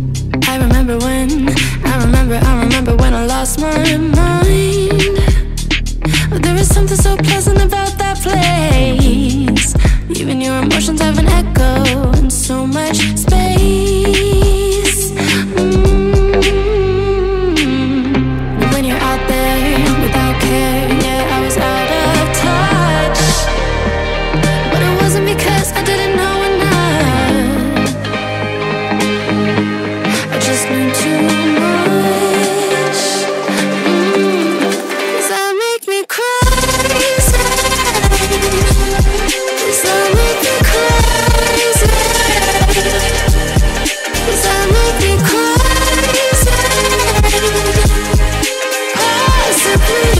I remember when I lost my mind. There is something so pleasant about that place. Even your emotions have an echo in so much space. When you're out there without care, yeah, I was out of touch. But it wasn't because I didn't know enough. I just knew too much. Does that make me crazy? Does that make me crazy? Does that make me crazy? Possibly.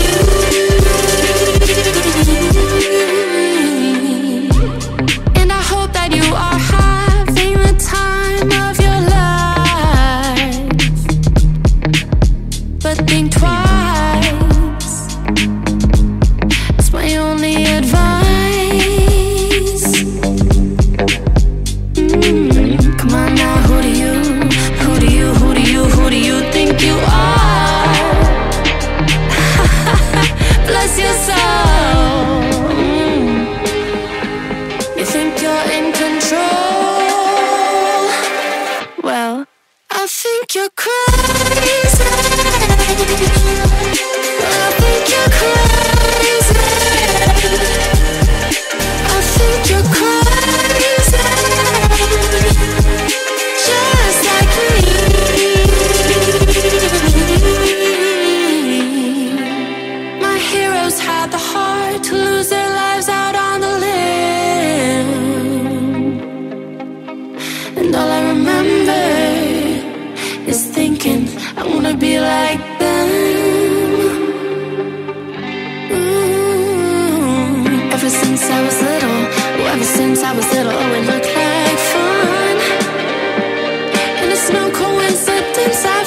And I hope that you are having the time of your life. But think twice. It's my only advice. Come on now, who do you think you are? Bless your soul. You think you're in control? Well, I think you're crazy. I think you're crazy. I think you're crazy. Just like me. My heroes had the heart to lose their lives out on the limb. And all I remember is thinking I wanna be like them. Ever since I was little, oh, it looked like fun. And it's no coincidence